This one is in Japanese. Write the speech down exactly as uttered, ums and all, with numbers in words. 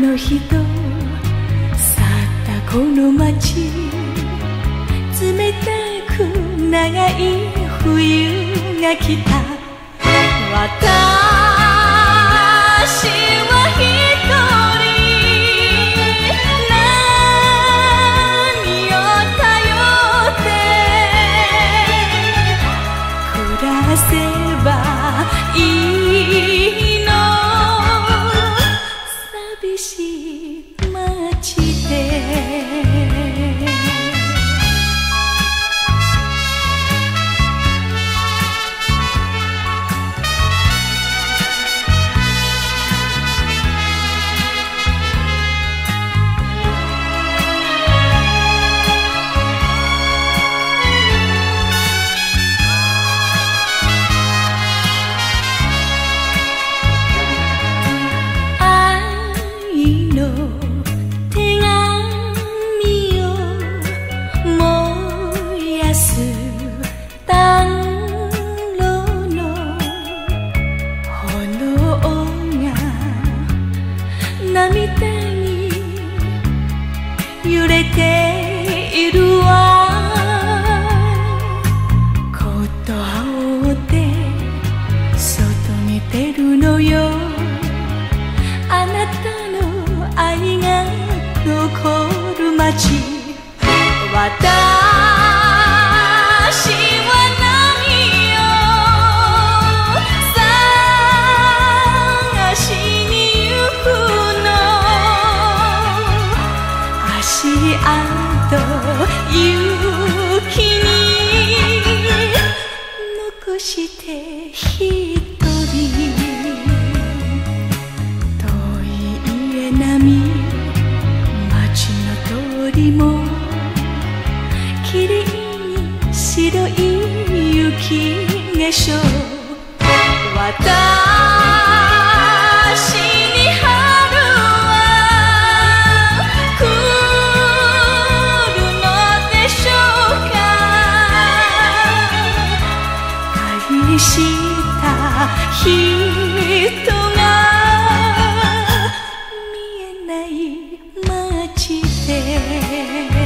の人去ったこの街、冷たく長い冬が来た。私は一人何を頼って暮らせばいいの、寂しい街で。涙に揺れているわ。コート羽織って外に出るのよ。あなたの愛が残る街。私雪に残して一人遠い家並み、街の通りもきれいに白い雪化粧。私した人が見えない街で